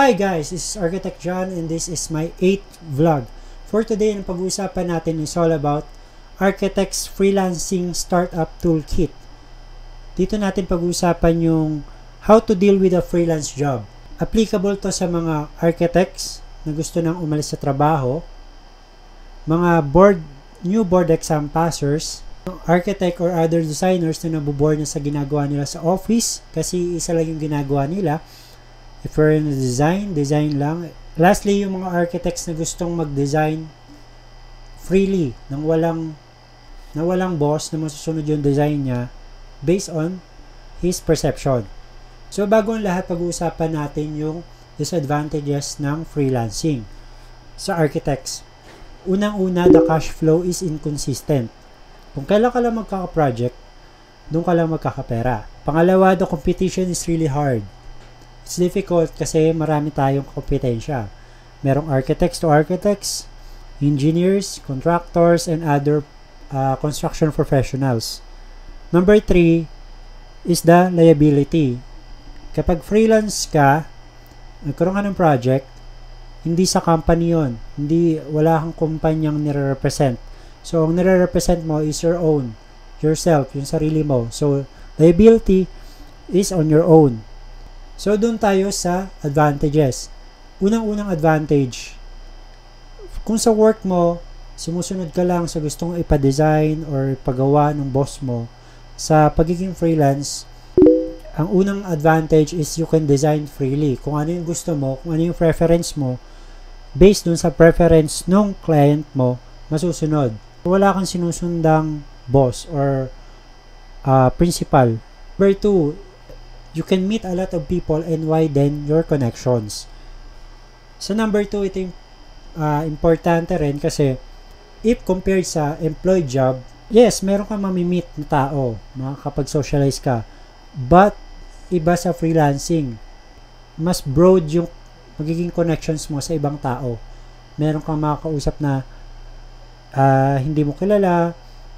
Hi guys, this is Architect John and this is my 8th vlog. For today, ang pag-uusapan natin is all about Architect's Freelancing Startup Toolkit. Dito natin pag-uusapan yung how to deal with a freelance job. Applicable to sa mga architects na gusto nang umalis sa trabaho, mga new board exam passers, architect or other designers na nabuboard na sa ginagawa nila sa office kasi isa lang yung ginagawa nila. If you're in design lang. Lastly, yung mga architects na gustong mag-design freely, nang walang boss na masusunod yung design niya based on his perception. So, bago ang lahat, pag-uusapan natin yung disadvantages ng freelancing sa architects. Unang-una, the cash flow is inconsistent. Kung kailan ka lang magkaka-project, doon ka lang magkakapera. Pangalawa, the competition is really hard. It's difficult kasi marami tayong kompetensya. Merong architects to architects, engineers, contractors, and other construction professionals. Number 3 is the liability. Kapag freelance ka, nagkaroon ka ng project, hindi sa company yon, wala kang kumpanyang nire-represent. So, ang nire-represent mo is yourself, yung sarili mo. So, liability is on your own. So, doon tayo sa advantages. Unang-unang advantage, kung sa work mo, sumusunod ka lang sa gustong ipa-design or ipagawa ng boss mo, sa pagiging freelance, ang unang advantage is you can design freely. Kung ano yung gusto mo, kung ano yung preference mo, based dun sa preference ng client mo, masusunod. Wala kang sinusundang boss or principal. Number 2, you can meet a lot of people and widen your connections. Sa number 2, ito yung importante rin kasi if compared sa employed job, yes, meron kang mamimit na tao, makakapag-socialize ka. But, iba sa freelancing, mas broad yung magiging connections mo sa ibang tao. Meron kang makakausap na hindi mo kilala,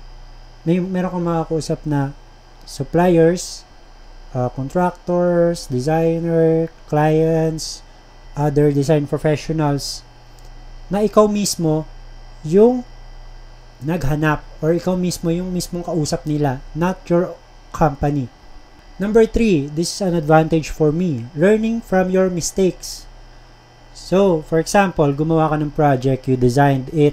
meron kang makakausap na suppliers, contractors, designer, clients, other design professionals na ikaw mismo yung naghanap or ikaw mismo yung mismong kausap nila, not your company. Number 3, this is an advantage for me, learning from your mistakes. So, for example, gumawa ka ng project, you designed it,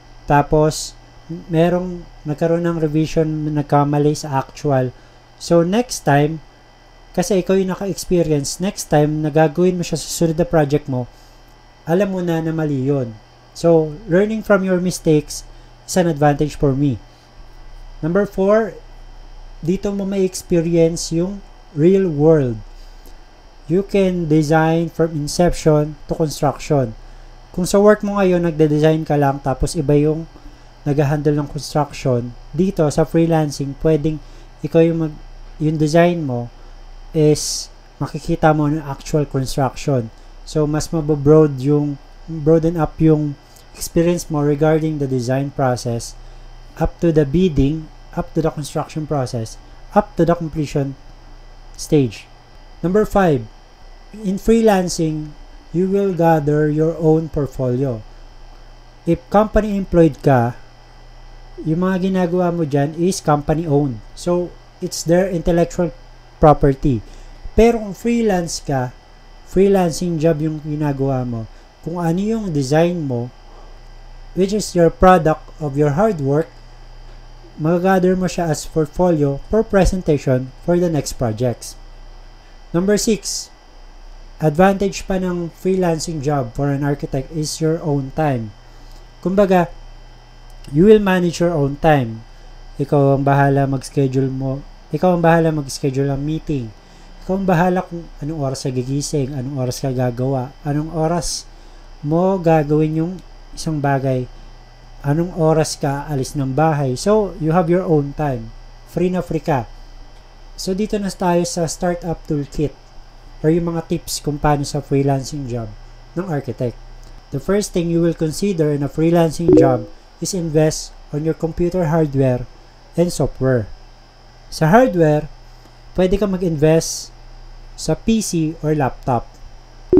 tapos nagkaroon ng revision, nagkamali sa actual. So, next time, kasi ikaw yung naka-experience, next time, nagagawin mo siya sa susunod na project mo, alam mo na na mali yun. So, learning from your mistakes is an advantage for me. Number 4, dito mo may experience yung real world. You can design from inception to construction. Kung sa work mo ngayon, nagde-design ka lang, tapos iba yung nag-handle ng construction, dito sa freelancing, pwedeng ikaw yung design mo is makikita mo ng actual construction. So, mas broaden up yung experience mo regarding the design process up to the bidding, up to the construction process, up to the completion stage. Number 5, in freelancing, you will gather your own portfolio. If company employed ka, yung mga ginagawa mo dyan is company owned. So, it's their intellectual property. Pero kung freelance ka, freelancing job yung ginagawa mo, kung ano yung design mo, which is your product of your hard work, magagather mo siya as portfolio for presentation for the next projects. Number 6, advantage pa ng freelancing job for an architect is your own time. Kumbaga, you will manage your own time. Ikaw ang bahala mag-schedule ng meeting. Ikaw ang bahala kung anong oras ka gigising, anong oras ka gagawa, anong oras mo gagawin yung isang bagay, anong oras ka alis ng bahay. So, you have your own time. Free na free ka. So, dito na tayo sa startup toolkit or yung mga tips kung paano sa freelancing job ng architect. The first thing you will consider in a freelancing job is invest on your computer hardware and software. Sa hardware, pwede ka mag-invest sa PC or laptop.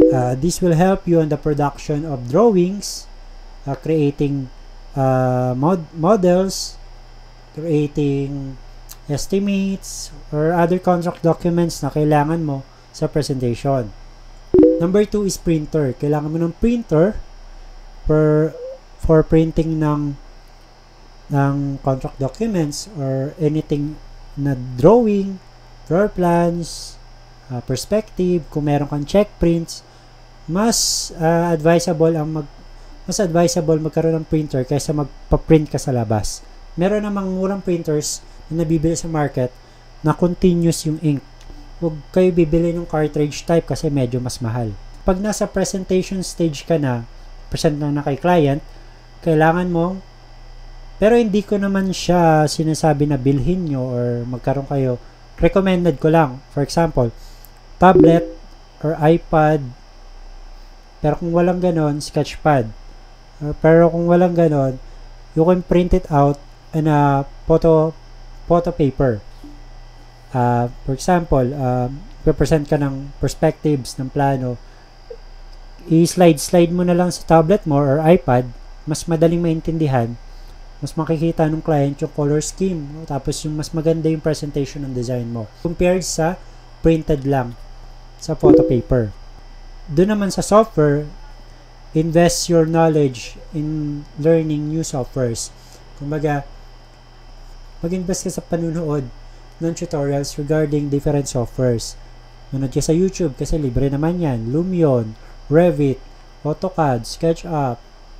This will help you on the production of drawings, creating models, creating estimates, or other contract documents na kailangan mo sa presentation. Number 2 is printer. Kailangan mo ng printer for printing ng contract documents or anything na drawing, floor plans, perspective. Kung meron kang check prints, mas advisable magkaroon ng printer kaysa magpa-print ka sa labas. Meron namang murang printers na nabibili sa market na continuous yung ink. Huwag kayo bibili ng cartridge type kasi medyo mas mahal. Pag nasa presentation stage ka na, present na kay client, kailangan mo, pero hindi ko naman siya sinasabi na bilhin nyo or magkaroon kayo. Recommended ko lang. For example, tablet or iPad. Pero kung walang ganon, sketchpad. Pero kung walang ganon, you can print it out in a photo paper. For example, represent ka ng perspectives, ng plano, i-slide mo na lang sa tablet mo or iPad, mas madaling maintindihan, mas makikita ng client yung color scheme, tapos yung mas maganda yung presentation ng design mo compared sa printed lang sa photo paper. Doon naman sa software, invest your knowledge in learning new softwares. Kumbaga, mag-invest ka sa panunood ng tutorials regarding different softwares. Manood ka sa YouTube kasi libre naman yan. Lumion, Revit, AutoCAD, SketchUp,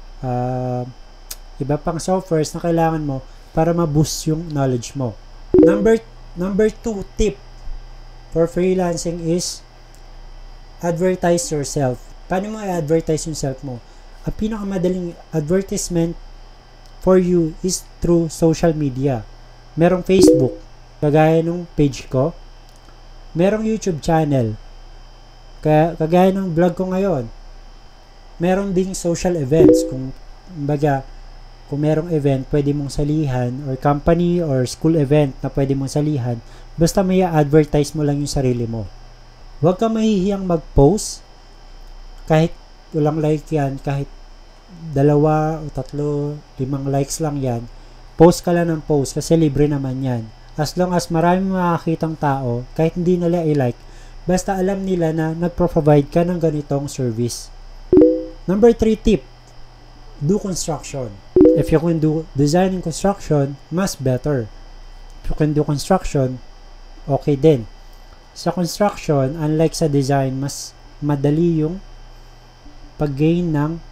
iba pang softwares na kailangan mo para ma-boost yung knowledge mo. Number 2 tip for freelancing is advertise yourself. Paano mo i-advertise yung self mo? Ang pinakamadaling advertisement for you is through social media. Merong Facebook, kagaya nung page ko. Merong YouTube channel, kagaya ng vlog ko ngayon. Meron ding social events. Kung merong event, pwede mong salihan, or company or school event na pwede mong salihan, basta may advertise mo lang yung sarili mo. Huwag ka mahihiyang mag-post, kahit walang like yan, kahit 2 o 3, 5 likes lang yan, post ka lang ng post kasi libre naman yan. As long as maraming makakitang tao, kahit hindi nila i-like, basta alam nila na nagpro-provide ka ng ganitong service. Number 3 tip, do construction. If you can do design and construction, mas better. If you can do construction, okay din. Sa construction, unlike sa design, mas madali yung pag-gain ng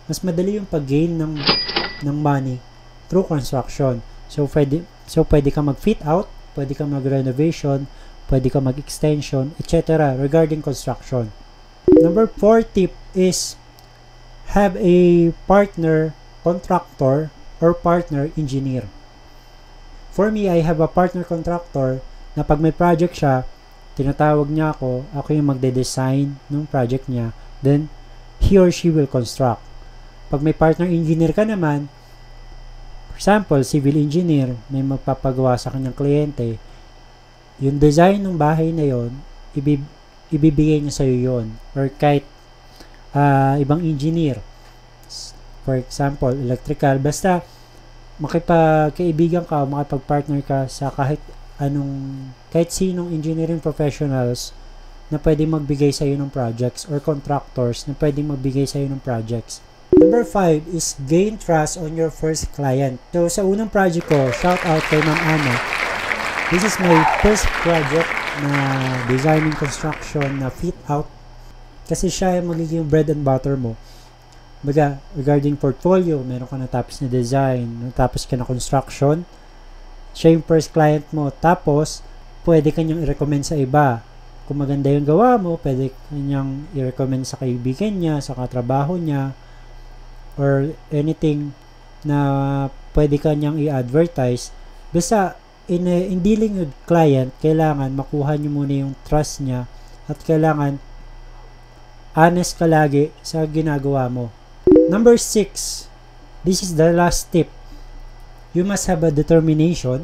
money through construction. So pwede ka mag-fit out, pwede ka mag-renovation, pwede ka mag-extension, etc. regarding construction. Number 4 tip is have a partner contractor or partner engineer. For me, I have a partner contractor na pag may project siya, tinatawag niya ako yung magde-design ng project niya, then he or she will construct. Pag may partner engineer ka naman, for example, civil engineer, may magpapagawa sa kanyang kliyente, yung design ng bahay na yon, ibibigay niya sa'yo yon, or kahit ibang engineer, for example, electrical, basta makipagkaibigan ka, makipag-partner ka sa kahit sinong engineering professionals na pwedeng magbigay sa'yo ng projects, or contractors na pwedeng magbigay sa'yo ng projects. Number 5 is gain trust on your first client. So, sa unang project ko, shout out kay Ma'am Ana. This is my first project na designing construction na fit out. Kasi siya yung magiging bread and butter mo. Baga, regarding portfolio, meron ka natapos na design, natapos ka na construction, siya yung first client mo. Tapos, pwede kanyang i-recommend sa iba. Kung maganda yung gawa mo, pwede kanyang i-recommend sa kaibigan niya, sa katrabaho niya, or anything na pwede kanyang i-advertise. Basta, in dealing with client, kailangan makuha nyo muna yung trust niya at kailangan honest ka lagi sa ginagawa mo. Number 6, this is the last tip. You must have a determination,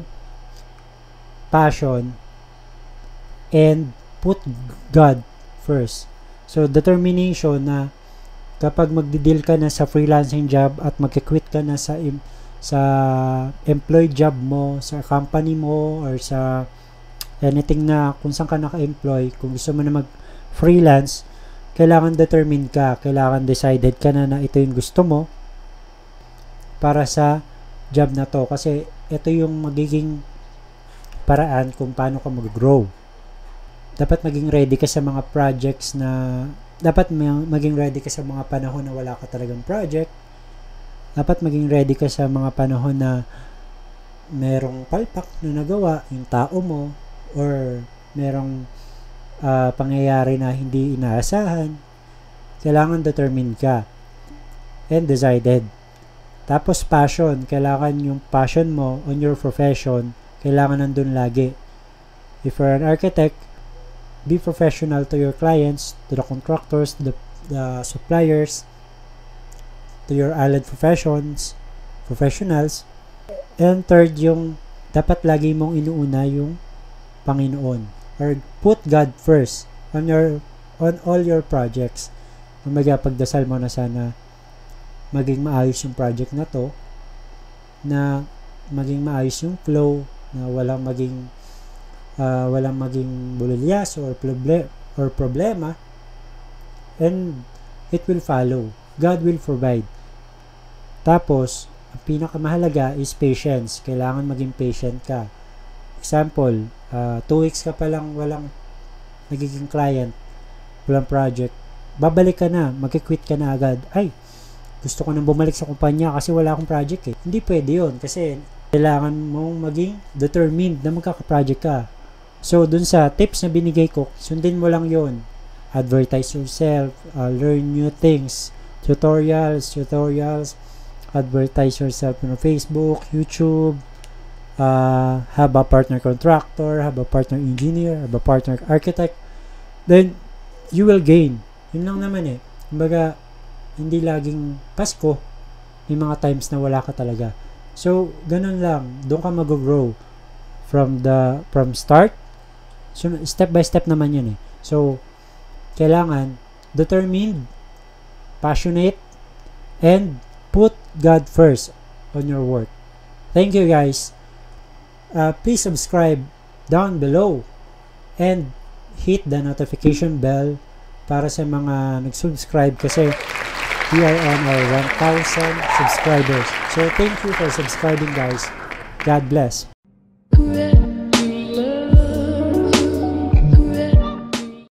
passion, and put God first. So, determination na kapag magdi-deal ka na sa freelancing job at magki-quit ka na sa employed job mo, sa company mo, or sa anything na kung saan ka naka-employ, kung gusto mo na mag-freelance, kailangan determined ka, kailangan decided ka na ito yung gusto mo para sa job na to. Kasi ito yung magiging paraan kung paano ka mag-grow. Dapat maging ready ka sa mga projects na maging ready ka sa mga panahon na wala ka talagang project. Dapat maging ready ka sa mga panahon na merong palpak na nagawa yung tao mo, or merong pangyayari na hindi inaasahan. Kailangan determined ka and decided. Tapos passion, kailangan yung passion mo on your profession, kailangan nandun lagi. If you're an architect, be professional to your clients, to the contractors, the suppliers, to your allied professionals. And third, yung dapat lagi mong inuuna yung Panginoon, or put God first on all your projects. Kumbaga, pagdasal mo na sana maging maayos yung project na to, na maging maayos yung flow, na walang maging bulilyas or problema, and it will follow. God will provide. Tapos, ang pinakamahalaga is patience. Kailangan maging patient ka. Example, 2 weeks ka pa lang walang nagiging client, walang project, babalik ka na, magki-quit ka na agad. Ay, gusto ko nang bumalik sa kumpanya kasi wala akong project eh. Hindi pwede yun, kasi kailangan mong maging determined na magkaka-project ka. So, dun sa tips na binigay ko, sundin mo lang yun. Advertise yourself, learn new things, tutorials, advertise yourself on Facebook, YouTube, have a partner contractor, have a partner engineer, have a partner architect, then you will gain. Yun lang naman eh. Kumbaga, hindi laging Pasko, may mga times na wala ka talaga. So, ganun lang. Doon ka mag-grow from start. So, step by step naman yun eh. So, kailangan determined, passionate, and put God first on your work. Thank you guys. Please subscribe down below and hit the notification bell para sa mga nag-subscribe, kasi we are on our 1,000 subscribers. So thank you for subscribing guys. God bless.